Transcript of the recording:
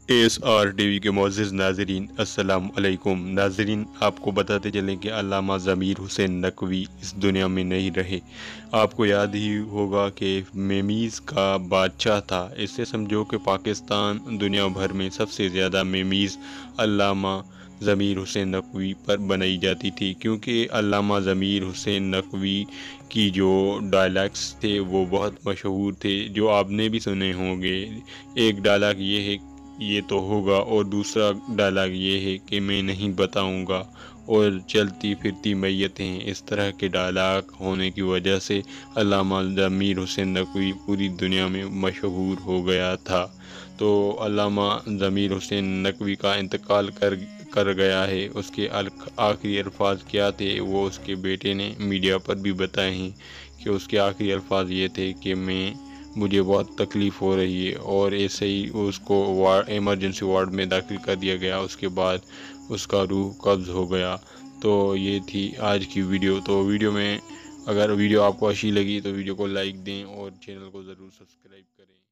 S R T V کے معزز ناظرین، السلام علیکم۔ ناظرین، آپ کو بتاتے چلیں کہ علامہ ضمیر حسین نقوی اس دنیا میں نہیں رہے۔ آپ کو یاد ہی ہوگا کہ میمیز کا بادشاہ تھا۔ اس سے سمجھو کہ پاکستان دنیا بھر میں سب سے زیادہ میمیز علامہ ضمیر حسین نقوی پر بنائی جاتی تھی، کیونکہ علامہ ضمیر حسین نقوی کی جو ڈائلاگس تھے وہ بہت مشہور تھے، جو آپ نے بھی سنے ہوں گے۔ ایک ڈائلاگ یہ ہے یہ تو ہوگا، اور دوسرا ڈائلاگ یہ ہے کہ میں نہیں بتاؤں گا، اور چلتی پھرتی میتیں۔ اس طرح کے ڈائلاگ ہونے کی وجہ سے علامہ ضمیر حسین نقوی پوری دنیا میں مشہور ہو گیا تھا۔ تو علامہ ضمیر حسین نقوی کا انتقال کر گیا ہے۔ اس کے آخری الفاظ کیا تھے وہ اس کے بیٹے نے میڈیا پر بھی بتائے ہیں کہ اس کے آخری الفاظ یہ تھے کہ مجھے بہت تکلیف ہو رہی ہے، اور ایسے ہی اس کو ایمرجنسی وارڈ میں داخل کر دیا گیا۔ اس کے بعد اس کا روح قبض ہو گیا۔ تو یہ تھی آج کی ویڈیو۔ تو اگر ویڈیو آپ کو اچھی لگی تو ویڈیو کو لائک دیں اور چینل کو ضرور سبسکرائب کریں۔